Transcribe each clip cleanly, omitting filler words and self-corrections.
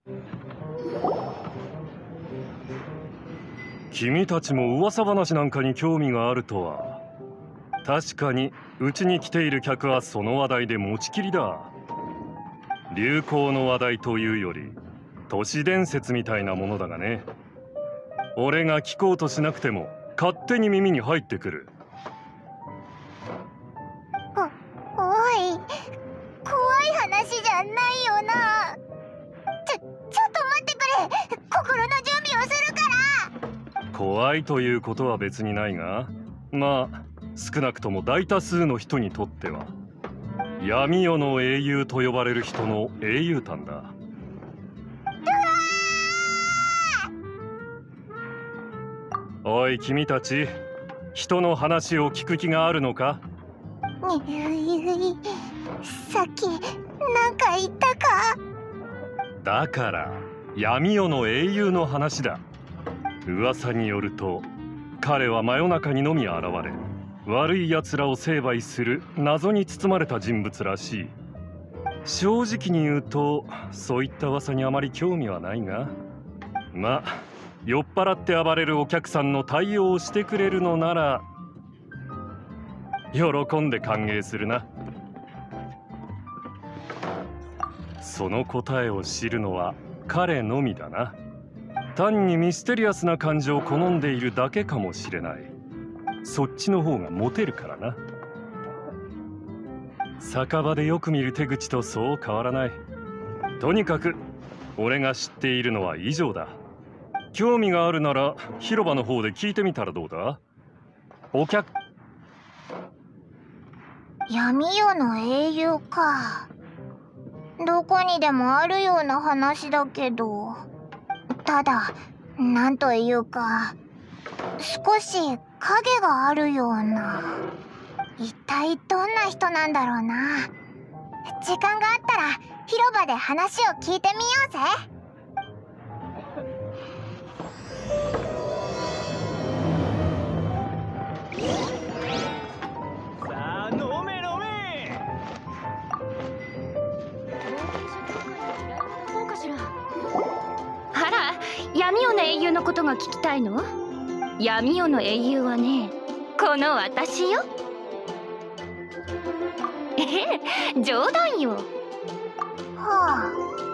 君たちも噂話なんかに興味があるとは。確かにうちに来ている客はその話題で持ちきりだ。流行の話題というより都市伝説みたいなものだがね。俺が聞こうとしなくても勝手に耳に入ってくる。 おい、怖い話じゃないよな。ちょっと待ってくれ。心の準備をするから。 怖いということは別にないが、まあ少なくとも大多数の人にとっては闇夜の英雄と呼ばれる人の英雄譚だ。おい君たち、人の話を聞く気があるのか？ さっきなんか言ったか？ だから闇夜の英雄の話だ。噂によると彼は真夜中にのみ現れ、悪い奴らを成敗する謎に包まれた人物らしい。正直に言うとそういった噂にあまり興味はないが、まあ酔っ払って暴れるお客さんの対応をしてくれるのなら喜んで歓迎するな。その答えを知るのは彼のみだな。単にミステリアスな感じを好んでいるだけかもしれない。そっちの方がモテるからな。酒場でよく見る手口とそう変わらない。とにかく俺が知っているのは以上だ。興味があるなら広場の方で聞いてみたらどうだ？お客。 闇夜の英雄か。どこにでもあるような話だけど、ただなんというか少し影があるような。一体どんな人なんだろうな。時間があったら広場で話を聞いてみようぜ。 さあ飲め飲め。 そうかしら。あら、闇夜の英雄のことが聞きたいの？闇夜の英雄はね、この私よ。冗談よ。 はあ。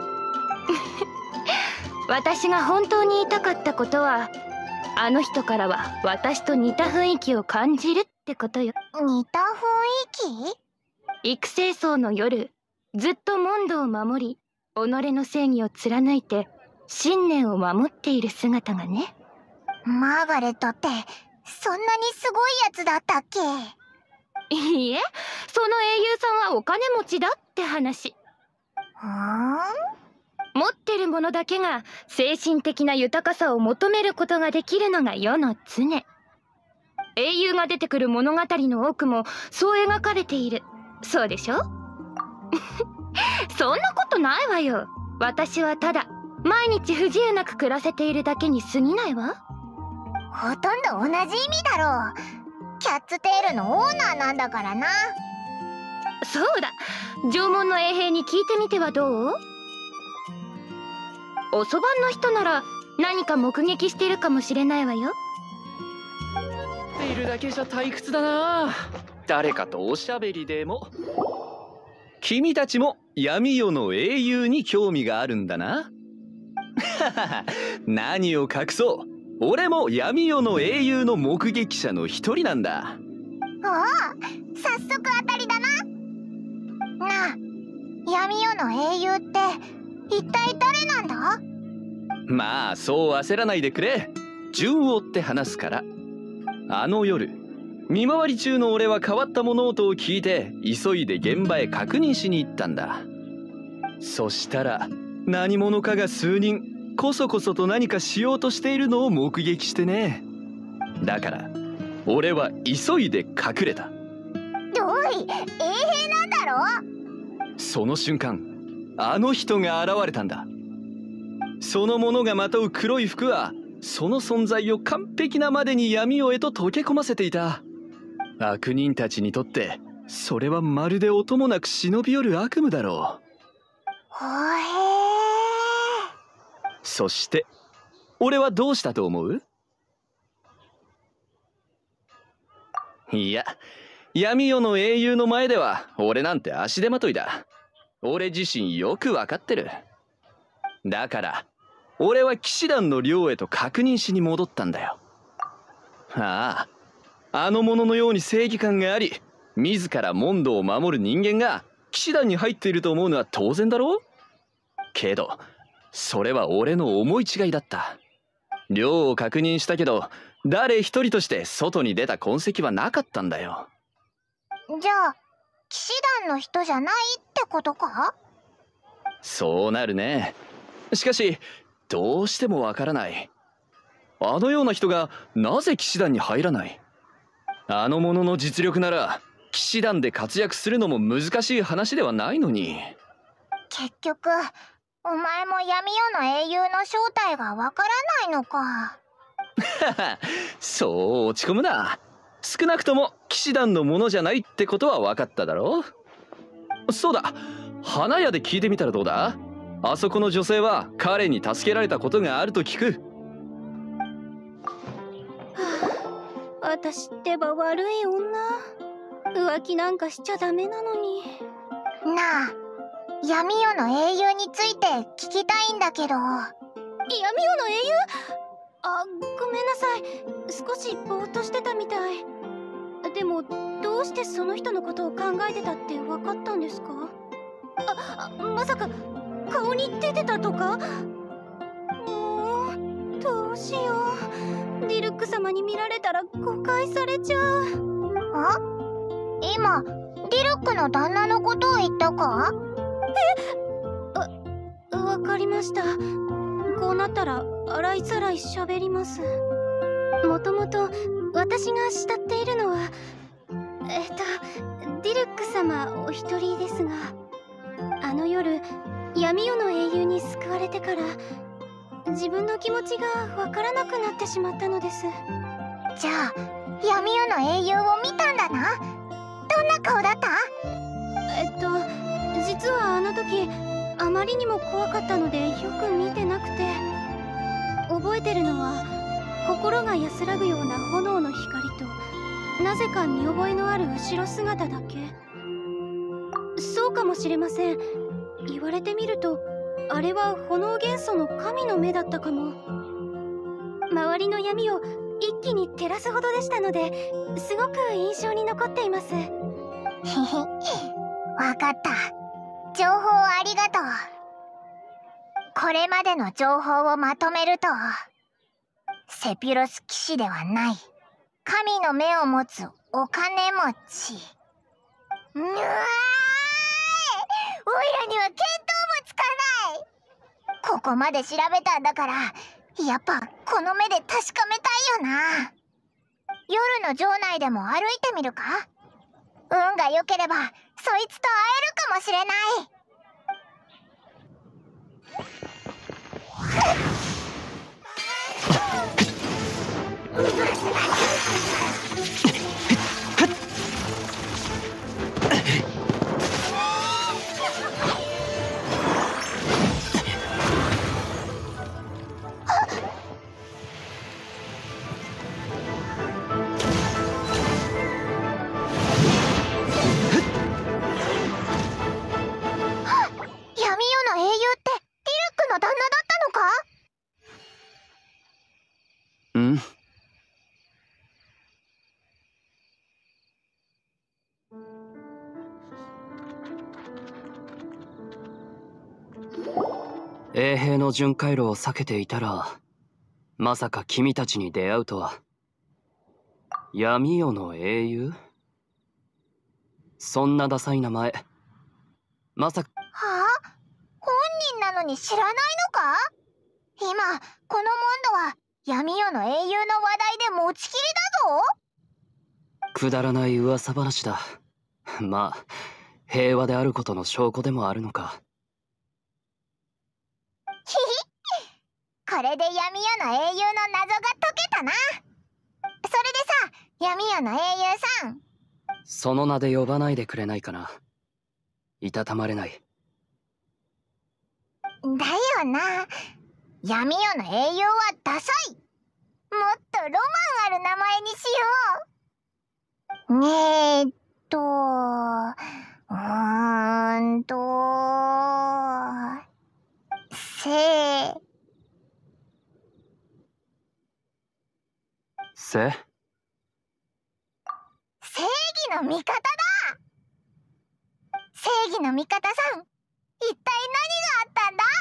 私が本当に言いたかったことは、あの人からは私と似た雰囲気を感じるってことよ。 似た雰囲気？ 育成層の夜、ずっと問答を守り、己の正義を貫いて信念を守っている姿がね。 マーガレットってそんなにすごいやつだったっけ？ いいえ、その英雄さんはお金持ちだって話。持ってるものだけが精神的な豊かさを求めることができるのが世の常。英雄が出てくる物語の多くもそう描かれている。そうでしょ？そんなことないわよ。私はただ毎日不自由なく暮らせているだけに過ぎないわ。 ほとんど同じ意味だろう。キャッツテールのオーナーなんだからな。 そうだ、縄文の衛兵に聞いてみてはどう？おそばんの人なら何か目撃してるかもしれないわよ。 っているだけじゃ退屈だな。誰かとおしゃべりでも。 君たちも闇夜の英雄に興味があるんだな。何を隠そう、俺も闇夜の英雄の目撃者の一人なんだ。 おお、早速当たりだな。なあ、闇夜の英雄って一体誰なんだ？ まあそう焦らないでくれ。順を追って話すから。あの夜、見回り中の俺は変わった物音を聞いて急いで現場へ確認しに行ったんだ。そしたら何者かが数人こそこそと何かしようとしているのを目撃してね。だから俺は急いで隠れた。 おい、衛兵なんだろ？ その瞬間、あの人が現れたんだ。その者がまとう黒い服はその存在を完璧なまでに闇夜へと溶け込ませていた。悪人たちにとってそれはまるで音もなく忍び寄る悪夢だろう。 ほえそして俺はどうしたと思う？いや、闇夜の英雄の前では俺なんて足手まといだ。俺自身よくわかってる。だから俺は騎士団の寮へと確認しに戻ったんだよ。あの者のように正義感があり、自ら問答を守る人間が騎士団に入っていると思うのは当然だろう。けどそれは俺の思い違いだった。寮を確認したけど誰一人として外に出た痕跡はなかったんだよ。 じゃあ騎士団の人じゃないってことか？ そうなるね。しかしどうしてもわからない。あのような人がなぜ騎士団に入らない？あの者の実力なら騎士団で活躍するのも難しい話ではないのに。 結局お前も闇夜の英雄の正体がわからないのか。 そう落ち込むな。少なくとも騎士団のものじゃないってことは分かっただろう。そうだ、花屋で聞いてみたらどうだ？あそこの女性は彼に助けられたことがあると聞く。 私ってば悪い女。浮気なんかしちゃダメなのに。 なあ、闇夜の英雄について聞きたいんだけど。 闇夜の英雄？あ、ごめんなさい。少しぼーっとしてたみたい。でもどうしてその人のことを考えてたって分かったんですか？まさか顔に出てたとか？もうどうしよう。ディルック様に見られたら誤解されちゃう。 あ？今ディルックの旦那のことを言ったか？ わかりました。こうなったら洗いざらい喋ります。もともと私が慕っているのはディルック様お一人ですが、あの夜闇夜の英雄に救われてから自分の気持ちがわからなくなってしまったのです。 じゃあ闇夜の英雄を見たんだな。どんな顔だった？ 実はあの時あまりにも怖かったのでよく見てなくて、覚えてるのは心が安らぐような炎の光となぜか見覚えのある後ろ姿だけ。そうかもしれません。言われてみるとあれは炎元素の神の目だったかも。周りの闇を一気に照らすほどでしたので、すごく印象に残っています。 へへ、わかった。情報ありがとう。これまでの情報をまとめると、セピュロス騎士ではない神の目を持つお金持ち。おいらには見当もつかない。ここまで調べたんだから、やっぱこの目で確かめたいよな。夜の城内でも歩いてみるか？運が良ければそいつと会えるかもしれない。 衛兵の巡回路を避けていたら、まさか君たちに出会うとは。闇夜の英雄？そんなダサい名前。まさか。 はあ？本人なのに知らないのか？今このモンドは闇夜の英雄の話題で持ちきりだぞ。 くだらない噂話だ。まあ平和であることの証拠でもあるのか。 ひひ、これで闇夜の英雄の謎が解けたな。それでさ、闇夜の英雄さん、 その名で呼ばないでくれないかな。いたたまれない。 だよな。 闇夜の英雄はダサい。もっとロマンある名前にしよう。せせ正義の味方だ。正義の味方さん、一体何があったんだ？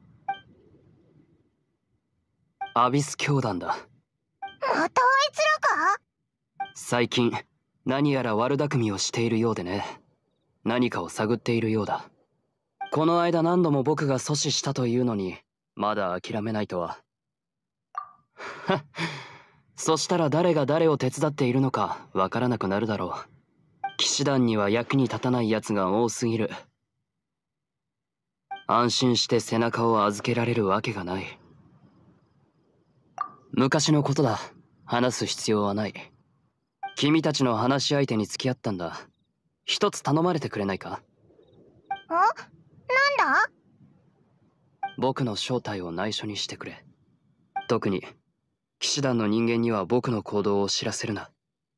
アビス教団だ。 またあいつらか？ 最近何やら悪巧みをしているようでね。何かを探っているようだ。この間何度も僕が阻止したというのにまだ諦めないとは。そしたら誰が誰を手伝っているのかわからなくなるだろう。騎士団には役に立たない奴が多すぎる。安心して背中を預けられるわけがない。昔のことだ。話す必要はない。君たちの話し相手に付き合ったんだ。一つ頼まれてくれないか？ なんだ？ 僕の正体を内緒にしてくれ。特に騎士団の人間には僕の行動を知らせるな。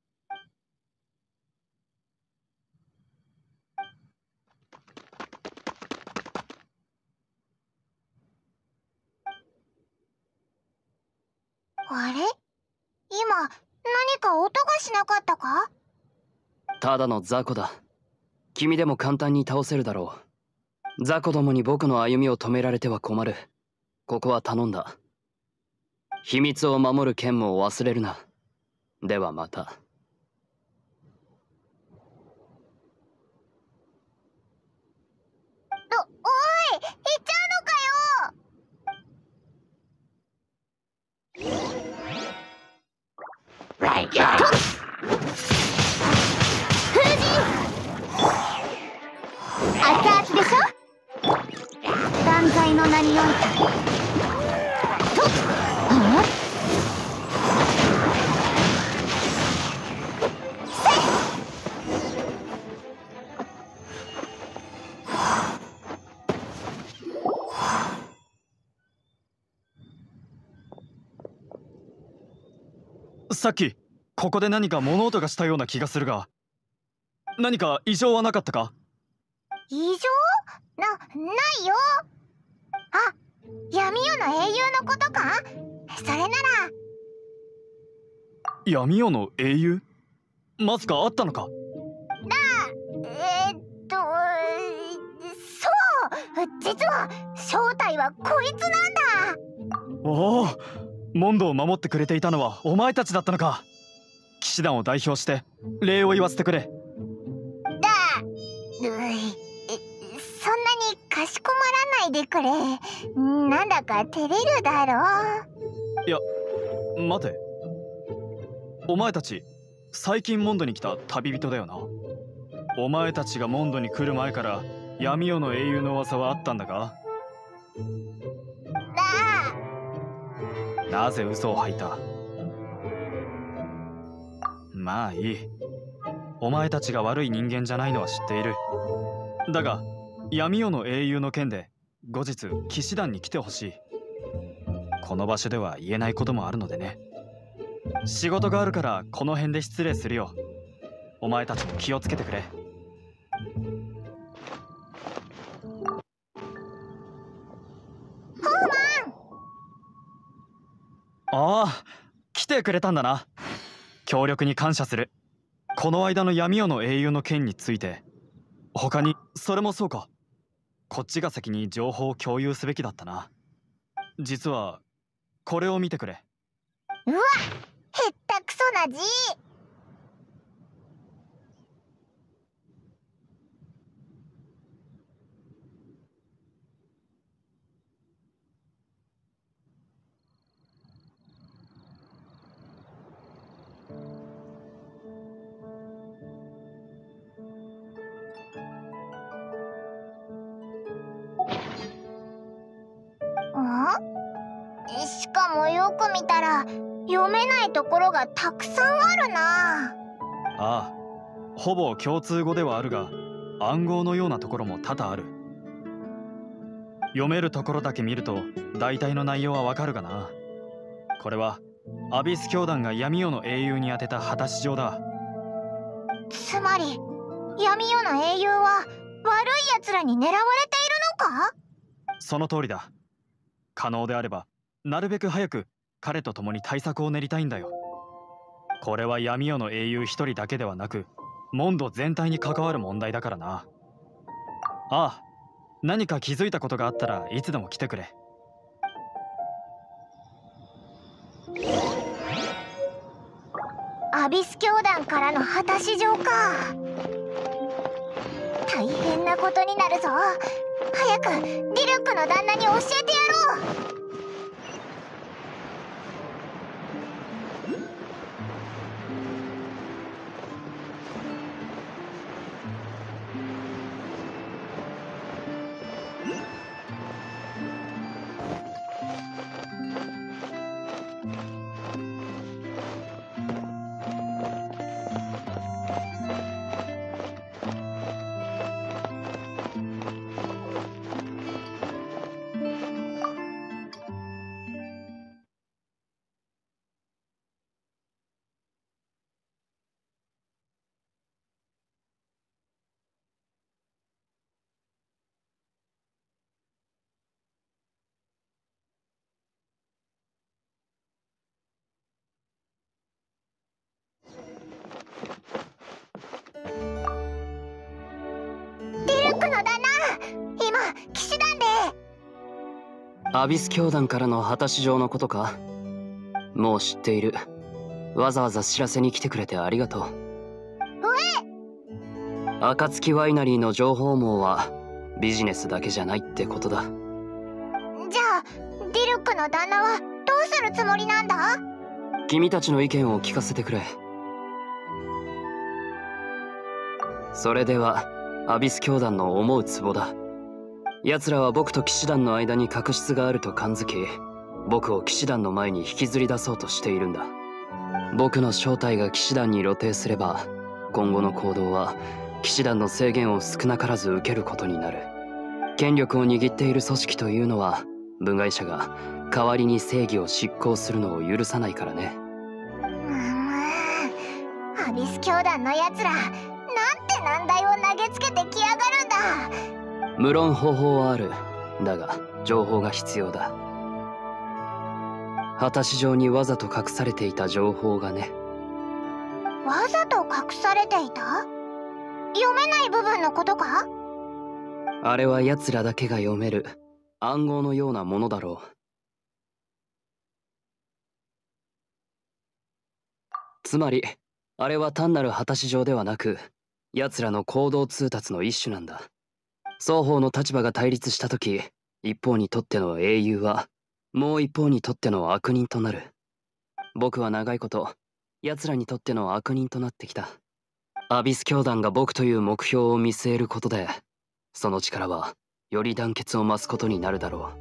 あれ？今何か音がしなかったか？ ただの雑魚だ。君でも簡単に倒せるだろう。雑魚どもに僕の歩みを止められては困る。ここは頼んだ。秘密を守る剣も忘れるな。ではまた。 おい、行っちゃうのかよ！熱々でしょ？断罪の名において。 さっきここで何か物音がしたような気がするが、何か異常はなかったか？ 異常？ないよ。あ、闇夜の英雄のことか？それなら。 闇夜の英雄？まさかあったのか？ そう実は正体はこいつなんだ。 おお、モンドを守ってくれていたのはお前たちだったのか。騎士団を代表して礼を言わせてくれ。 そんなにかしこまらないでくれ。なんだか照れるだろう。 いや、待て。お前たち最近モンドに来た旅人だよな。お前たちがモンドに来る前から闇夜の英雄の噂はあったんだか？なぜ嘘を吐いた？まあいい。お前たちが悪い人間じゃないのは知っている。だが闇夜の英雄の件で後日騎士団に来てほしい。この場所では言えないこともあるのでね。仕事があるからこの辺で失礼するよ。お前たちも気をつけてくれ。ああ、来てくれたんだな。協力に感謝する。この間の闇夜の英雄の件について、他にそれもそうか。こっちが先に情報を共有すべきだったな。実はこれを見てくれ。 うわっ、へったくそな字。しかもよく見たら読めないところがたくさんあるな。 ああ、ほぼ共通語ではあるが暗号のようなところも多々ある。 読めるところだけ見ると大体の内容はわかるがな。これはアビス教団が闇夜の英雄に宛てた果たし状だ。 つまり闇夜の英雄は悪い奴らに狙われているのか？ その通りだ。可能であればなるべく早く彼と共に対策を練りたいんだよ。これは闇夜の英雄一人だけではなくモンド全体に関わる問題だからな。ああ、何か気づいたことがあったらいつでも来てくれ。 アビス教団からの果たし状か。大変なことになるぞ。早くディルックの旦那に教えてやろう。ディルックの旦那、今騎士団で。 アビス教団からの果たし状のことか。もう知っている。わざわざ知らせに来てくれてありがとう。暁ワイナリーの情報網はビジネスだけじゃないってことだ。 じゃあディルックの旦那はどうするつもりなんだ？ 君たちの意見を聞かせてくれ。それではアビス教団の思うツボだ。奴らは僕と騎士団の間に確執があると感づき、僕を騎士団の前に引きずり出そうとしているんだ。僕の正体が騎士団に露呈すれば、今後の行動は騎士団の制限を少なからず受けることになる。権力を握っている組織というのは部外者が代わりに正義を執行するのを許さないからね。 アビス教団のやつら、なんて難題を投げつけてきやがるんだ。 無論方法はある。だが情報が必要だ。果たし状にわざと隠されていた情報がね。 わざと隠されていた？読めない部分のことか？ あれは奴らだけが読める暗号のようなものだろう。つまりあれは単なる果たし状ではなく、奴らの行動通達の一種なんだ。双方の立場が対立した時、一方にとっての英雄はもう一方にとっての悪人となる。僕は長いこと奴らにとっての悪人となってきた。アビス教団が僕という目標を見据えることで、その力はより団結を増すことになるだろ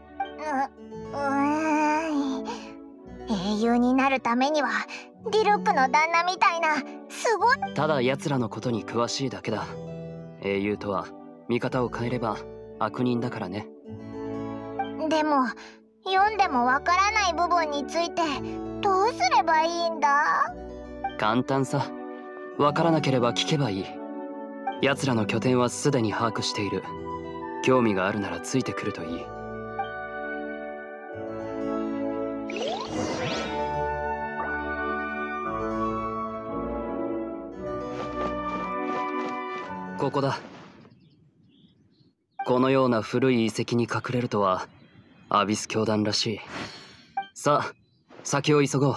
英雄になるためにはディルックの旦那みたいなすごい。 う。ただ奴らのことに詳しいだけだ。英雄とは見方を変えれば悪人だからね。 でも読んでもわからない部分についてどうすればいいんだ？ 簡単さ。わからなければ聞けばいい。奴らの拠点はすでに把握している。興味があるならついてくるといい。ここだ。このような古い遺跡に隠れるとはアビス教団らしい。さあ、先を急ごう。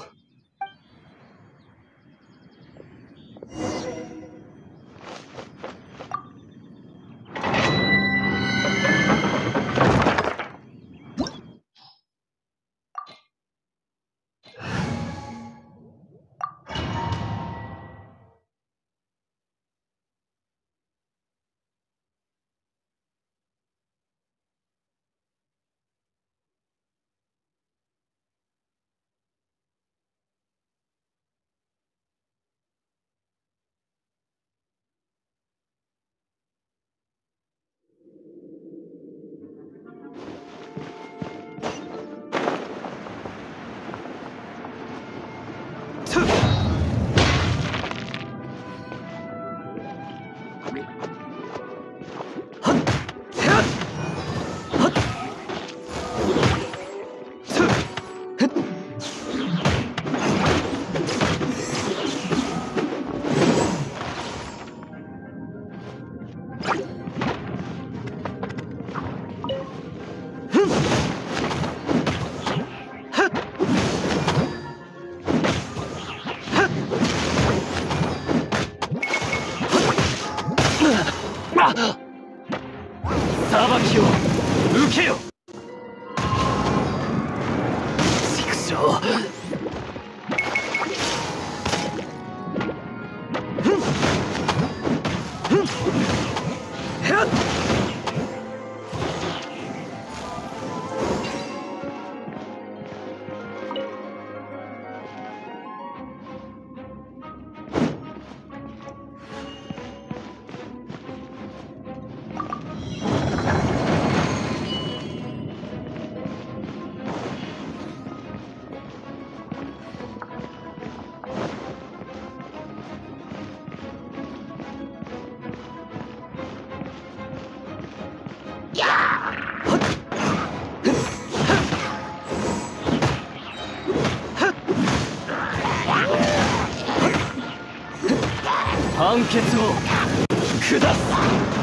判決を下す。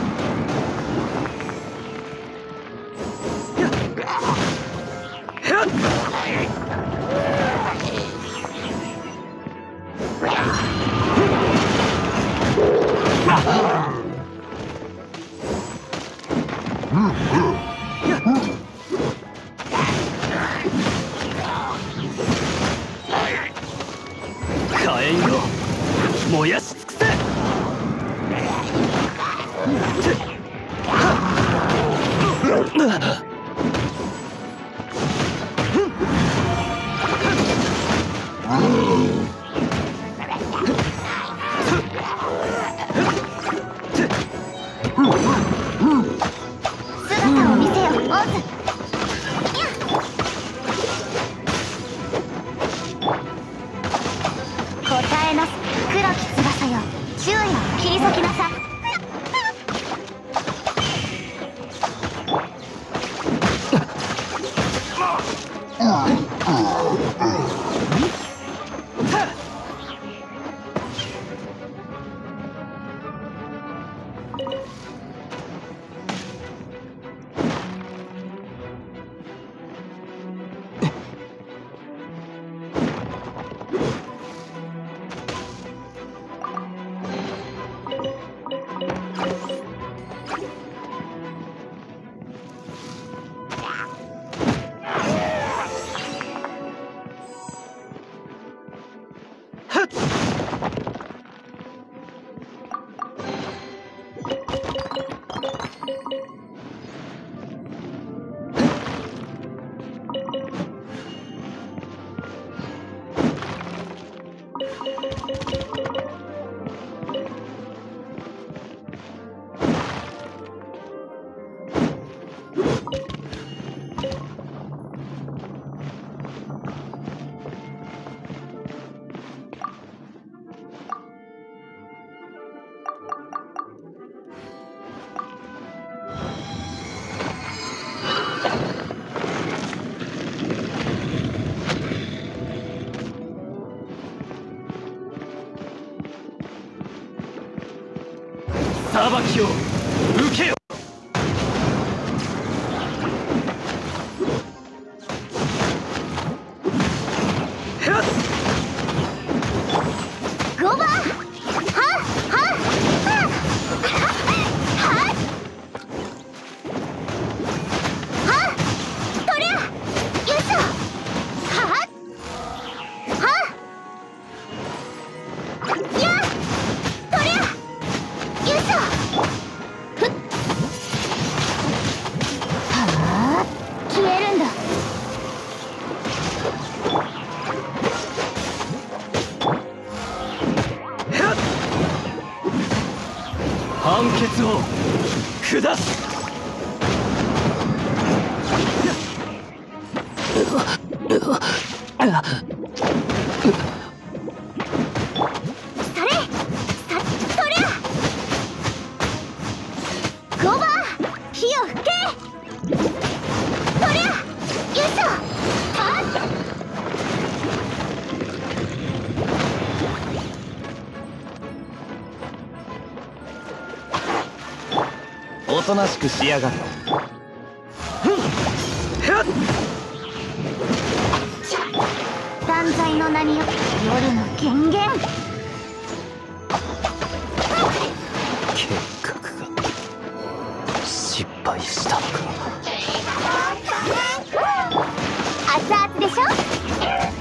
火炎よ、燃やし尽くせ。 姿を見せよ、オズ。答えなす、黒き翼よ、昼夜を切り裂きなさい。裁きを受けよ。 ゴバー、はっはっはっはっ、とりゃ、よいしょ、はっはっ、やっ、とりゃ、よいしょ、ふっ、はっ、消えるんだ。 判決を下す。 それ、さっとりゃ、ゴバー、火を吹け、とりゃ、よいしょ、はっ、 おとなしくしやがれ。 断罪の名によって夜の権限。 計画が失敗したのか。 熱々でしょ。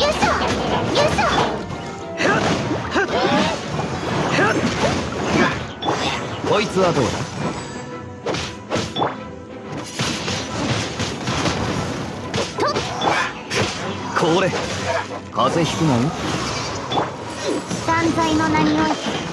こいつはどうだ。これ風邪ひくなよ。 断罪の名において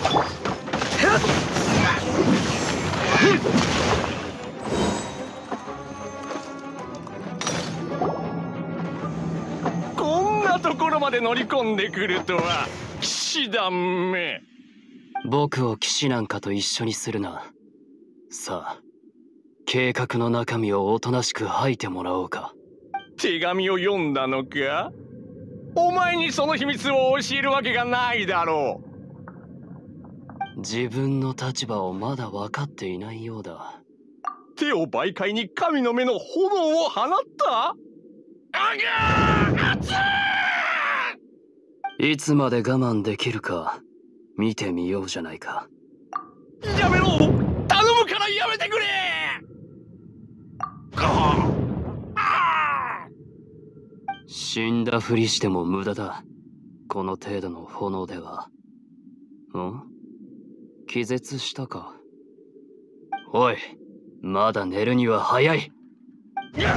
こんなところまで乗り込んでくるとは騎士団め。 僕を騎士なんかと一緒にするな。さあ計画の中身をおとなしく吐いてもらおうか。 手紙を読んだのか？お前にその秘密を教えるわけがないだろう。自分の立場をまだ分かっていないようだ。 手を媒介に神の目の炎を放った？あがー！熱い！いつまで我慢できるか見てみようじゃないか。 やめろ！頼むからやめてくれ！ 死んだふりしても無駄だ。この程度の炎では。気絶したか。おい、まだ寝るには早い。 言う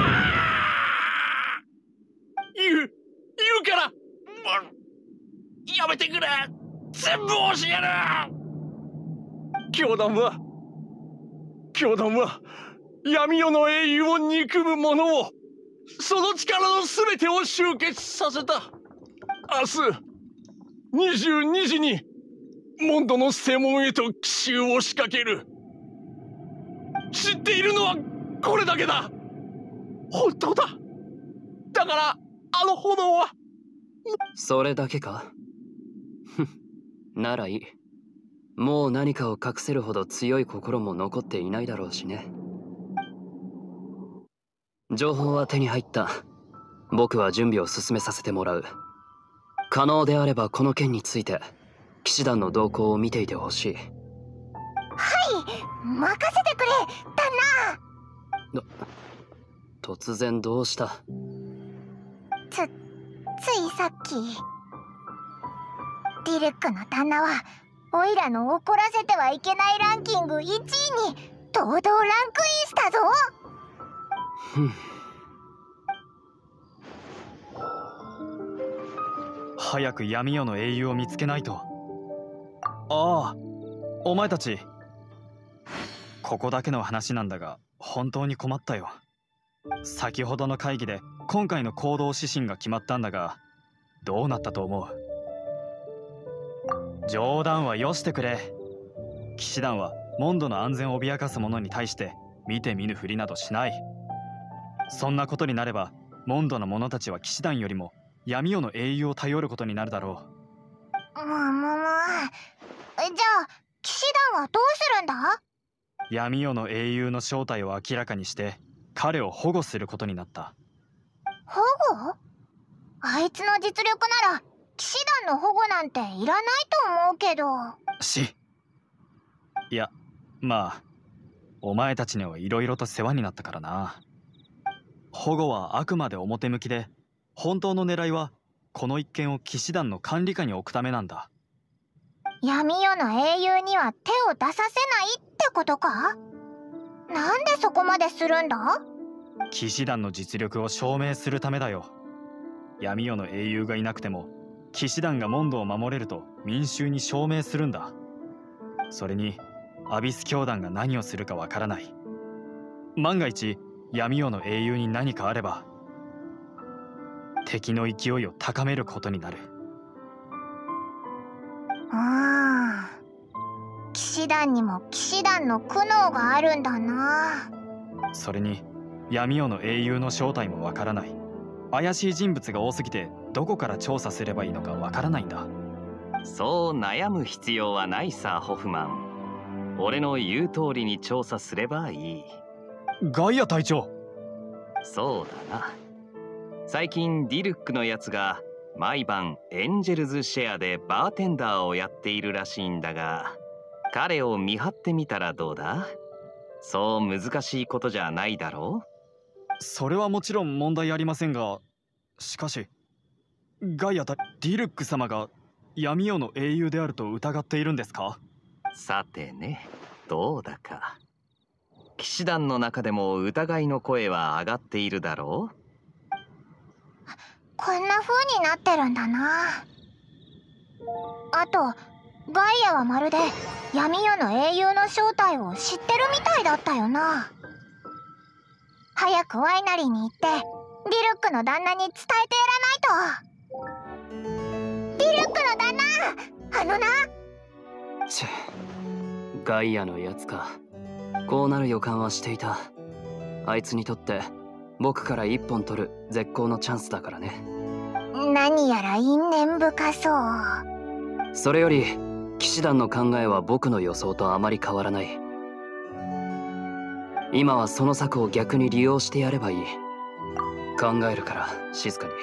からやめてくれ。全部教える。教団は闇夜の英雄を憎む者を、その力の全てを集結させた。明日22時にモンドの正門へと奇襲を仕掛ける。知っているのはこれだけだ。本当だ。だからあの炎は。 それだけか？ならいい。もう何かを隠せるほど強い心も残っていないだろうしね。情報は手に入った。僕は準備を進めさせてもらう。可能であればこの件について騎士団の動向を見ていてほしい。 はい、任せてくれ旦那。 突然どうした？ ついさっきディルックの旦那はオイラの怒らせてはいけないランキング1位に堂々ランクインしたぞ。 早く闇夜の英雄を見つけないと。ああ、お前たち。ここだけの話なんだが本当に困ったよ。先ほどの会議で今回の行動指針が決まったんだが、どうなったと思う？冗談はよしてくれ。騎士団はモンドの安全を脅かす者に対して見て見ぬふりなどしない。そんなことになればモンドの者たちは騎士団よりも闇夜の英雄を頼ることになるだろう。 じゃあ騎士団はどうするんだ？ 闇夜の英雄の正体を明らかにして彼を保護することになった。 保護？あいつの実力なら騎士団の保護なんていらないと思うけど。 いや、まあお前たちにはいろいろと世話になったからな。保護はあくまで表向きで、本当の狙いはこの一件を騎士団の管理下に置くためなんだ。 闇夜の英雄には手を出させないってことか？なんでそこまでするんだ？ 騎士団の実力を証明するためだよ。闇夜の英雄がいなくても騎士団がモンドを守れると民衆に証明するんだ。それにアビス教団が何をするかわからない。万が一闇夜の英雄に何かあれば敵の勢いを高めることになる。 騎士団にも騎士団の苦悩があるんだな。 それに闇夜の英雄の正体もわからない。怪しい人物が多すぎてどこから調査すればいいのかわからないんだ。 そう悩む必要はないさ、ホフマン。俺の言う通りに調査すればいい。 ガイア隊長。 そうだな。最近ディルックのやつが毎晩エンジェルズシェアでバーテンダーをやっているらしいんだが、彼を見張ってみたらどうだ？そう難しいことじゃないだろう？ それはもちろん問題ありませんが、しかしガイア隊ディルック様が闇夜の英雄であると疑っているんですか？ さてね、 どうだか。騎士団の中でも疑いの声は上がっているだろう。 こんな風になってるんだな。あとガイアはまるで闇夜の英雄の正体を知ってるみたいだったよな。早くワイナリーに行ってディルックの旦那に伝えてやらないと。ディルックの旦那、あのな。 チェ、ガイアのやつか。こうなる予感はしていた。あいつにとって僕から一本取る絶好のチャンスだからね。 何やら因縁深そう。 それより騎士団の考えは僕の予想とあまり変わらない。今はその策を逆に利用してやればいい。考えるから静かに。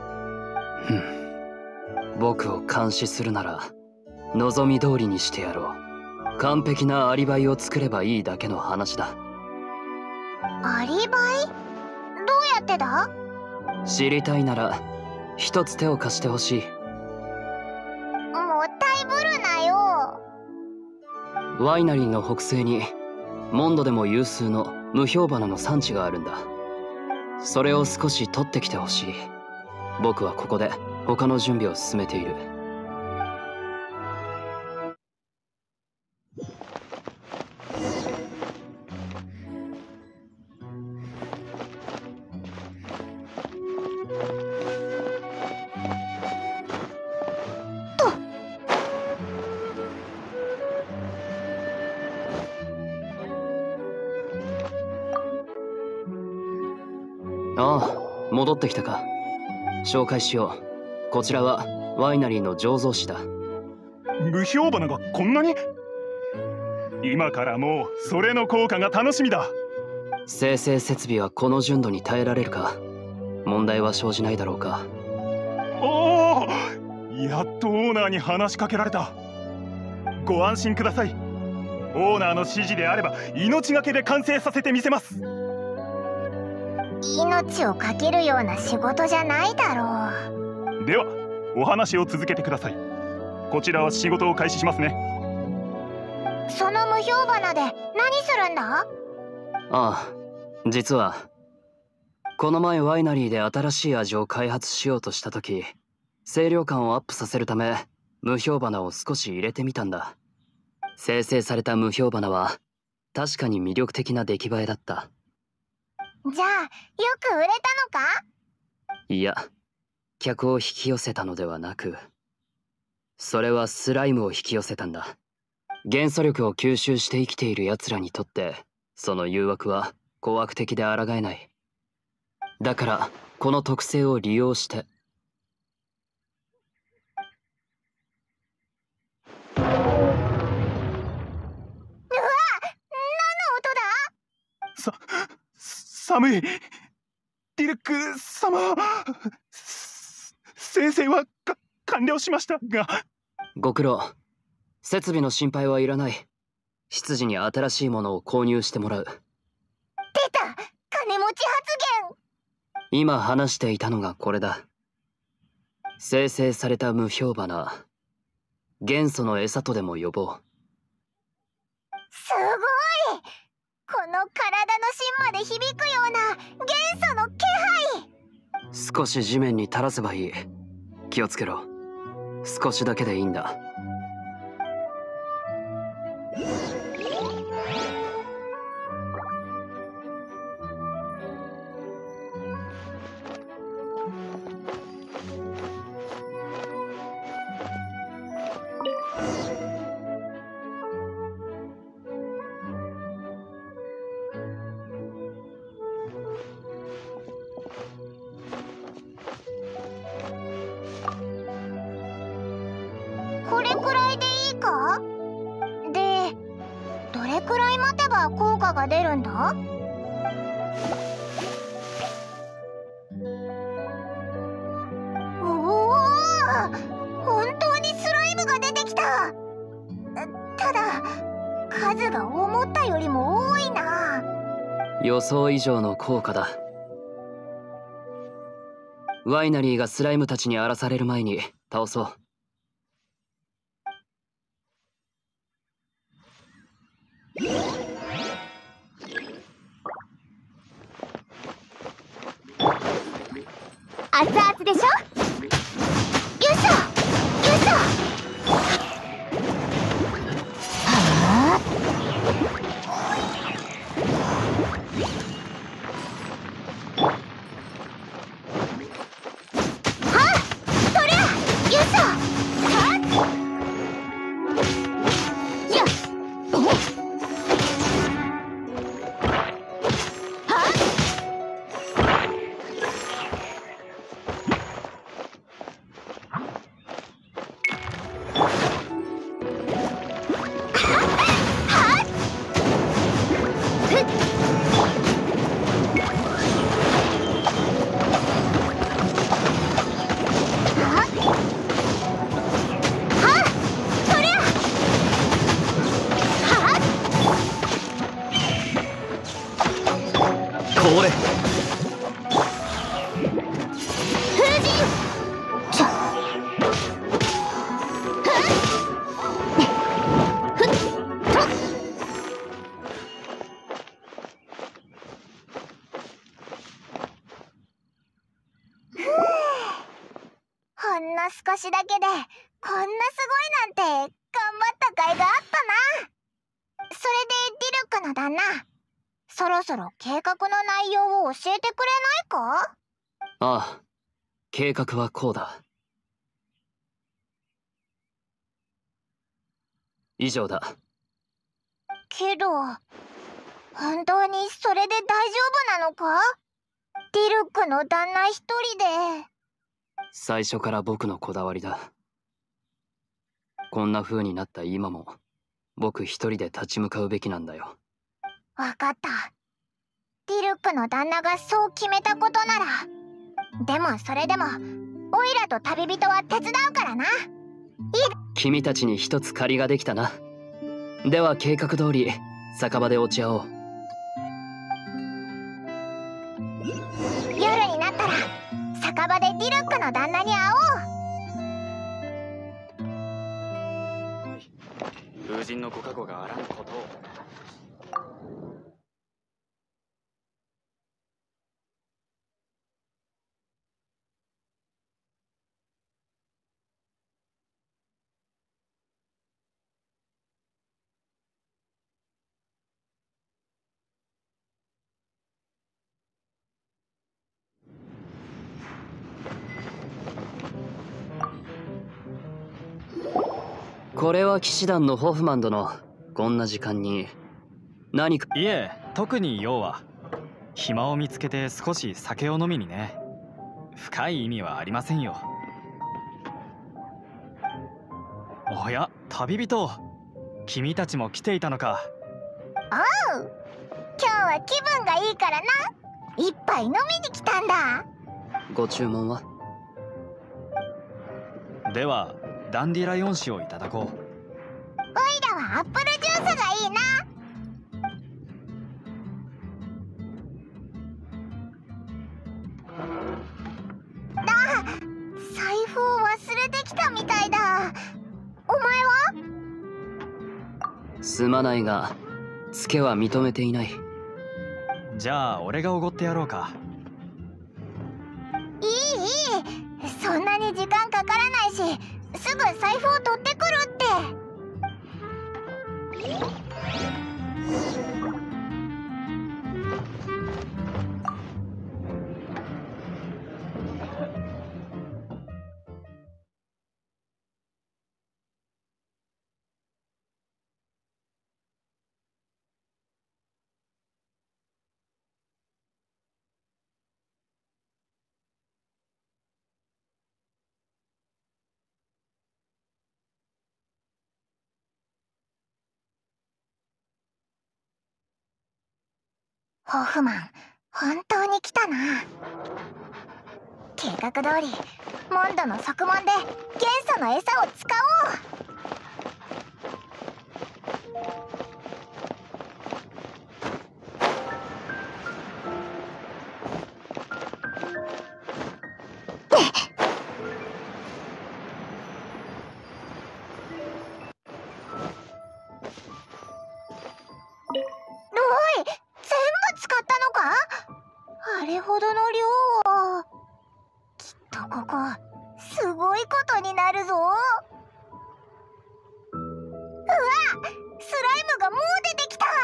僕を監視するなら望み通りにしてやろう。完璧なアリバイを作ればいいだけの話だ。 アリバイ？どうやってだ？ 知りたいなら一つ手を貸してほしい。 もったいぶるなよ。 ワイナリーの北西にモンドでも有数の無氷花の産地があるんだ。それを少し取ってきてほしい。僕はここで他の準備を進めている。ああ、戻ってきたか。紹介しよう。こちらはワイナリーの醸造士だ。 無氷花がこんなに？今からもうそれの効果が楽しみだ。 生成設備はこの純度に耐えられるか。問題は生じないだろうか。 おお、やっとオーナーに話しかけられた。ご安心ください。オーナーの指示であれば命がけで完成させてみせます。 命をかけるような仕事じゃないだろう。ではお話を続けてください。こちらは仕事を開始しますね。 その無氷花で何するんだ？ ああ、実はこの前ワイナリーで新しい味を開発しようとした時、清涼感をアップさせるため無氷花を少し入れてみたんだ。生成された無氷花は確かに魅力的な出来栄えだった。 じゃあよく売れたのか？ いや、客を引き寄せたのではなく、それはスライムを引き寄せたんだ。元素力を吸収して生きている奴らにとってその誘惑は高悪的で抗えない。だからこの特性を利用して。 うわ、何の音だ？ 寒い。ディルク様、先生は完了しましたが。 ご苦労。設備の心配はいらない。執事に新しいものを購入してもらう。出た、金持ち発言。 今話していたのがこれだ。生成された無氷花、元素の餌とでも呼ぼう。 すごい。この体の芯まで響くような元素の気配。 少し地面に垂らせばいい。気をつけろ。少しだけでいいんだ。 これくらいでいいか？で、どれくらい待てば効果が出るんだ？おお、本当にスライムが出てきた。ただ数が思ったよりも多いな。 予想以上の効果だ。ワイナリーがスライムたちに荒らされる前に倒そう。 熱々でしょ。よいしょよいしょ。はあ。ほんの少しだけでこんなすごいなんて頑張った甲斐があったな。それでディルクの旦那、そろそろ計画の内容を教えてくれないか？ ああ、計画はこうだ。以上だ。 けど本当にそれで大丈夫なのか？ディルクの旦那一人で。 最初から僕のこだわりだ。こんな風になった今も僕一人で立ち向かうべきなんだよ。 わかった。ディルクの旦那がそう決めたことなら。でもそれでもオイラと旅人は手伝うからな。 君たちに一つ借りができたな。では計画通り酒場で落ち合おう。 夜になったら酒場でディルクの旦那に会おう。風神のご加護があらぬことを。 これは騎士団のホフマン殿。こんな時間に何か？ いえ、特に用は。暇を見つけて少し酒を飲みにね。深い意味はありませんよ。おや、旅人、君たちも来ていたのか。 おう。今日は気分がいいからな。一杯飲みに来たんだ。 ご注文は？ ではダンディライオン酒をいただこう。 オイラはアップルジュースがいいな。財布を忘れてきたみたいだ。お前は？ すまないがツケは認めていない。 じゃあ俺がおごってやろうか。 いいそんなに時間かからないし、すぐ財布を取ってくるって。ホフマン、本当に来たな。計画通りモンドの側門で元素の餌を使おう。使ったのか？あれほどの量を。きっとここすごいことになるぞ。うわ、スライムがもう出てきた。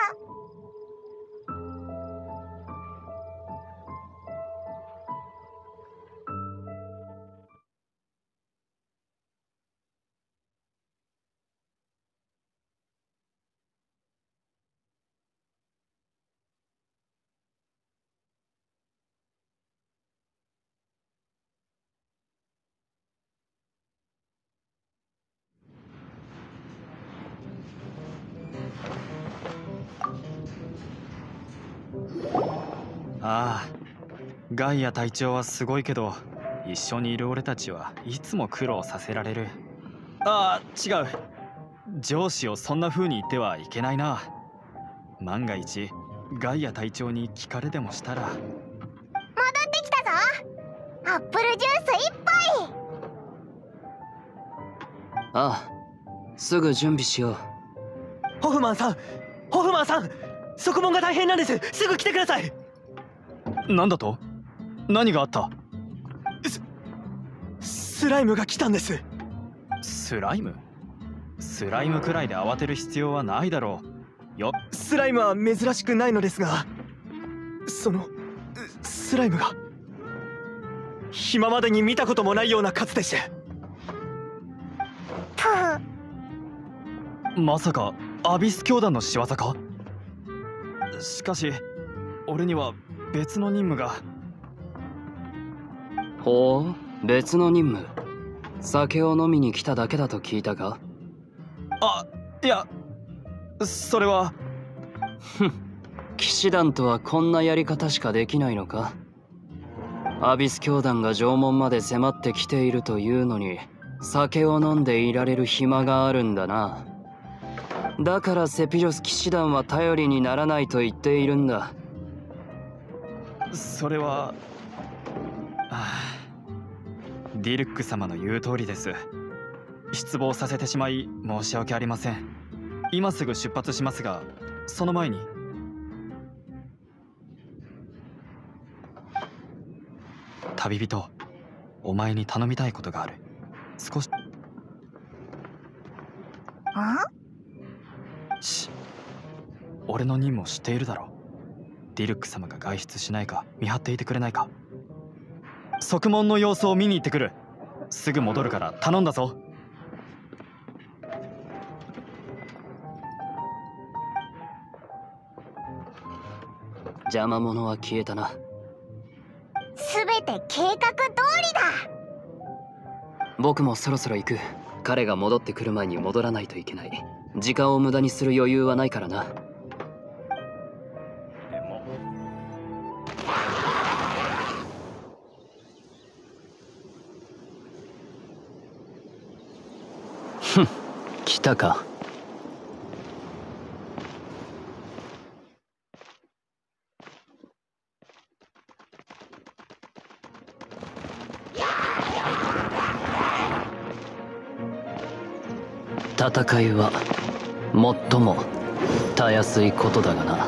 ああ、ガイア隊長はすごいけど、一緒にいる俺たちはいつも苦労させられる。ああ、違う。上司をそんな風に言ってはいけないな。万が一ガイア隊長に聞かれでもしたら。 戻ってきたぞ。アップルジュース1杯。 ああ、すぐ準備しよう。 ホフマンさん、ホフマンさん、側門が大変なんです。すぐ来てください。 なんだと？何があった？ スライムが来たんです。 スライム？スライムくらいで慌てる必要はないだろうよ。 スライムは珍しくないのですが、そのスライムが今までに見たこともないような数でして。 まさかアビス教団の仕業か？しかし俺には別の任務が。 ほう、別の任務。酒を飲みに来ただけだと聞いたか？ あ、いや、それは。 騎士団とはこんなやり方しかできないのか？アビス教団が城門まで迫ってきているというのに、酒を飲んでいられる暇があるんだな。だからセピロス騎士団は頼りにならないと言っているんだ。 それは、ディルック様の言う通りです。失望させてしまい申し訳ありません。今すぐ出発しますが、その前に。旅人、お前に頼みたいことがある。少し。俺の任務を知っているだろう。ディルック様が外出しないか見張っていてくれないか。側門の様子を見に行ってくる。すぐ戻るから頼んだぞ。 邪魔者は消えたな。 すべて計画通りだ。 僕もそろそろ行く。彼が戻ってくる前に戻らないといけない。時間を無駄にする余裕はないからな。ふん、来たか。戦いは最もたやすいことだがな。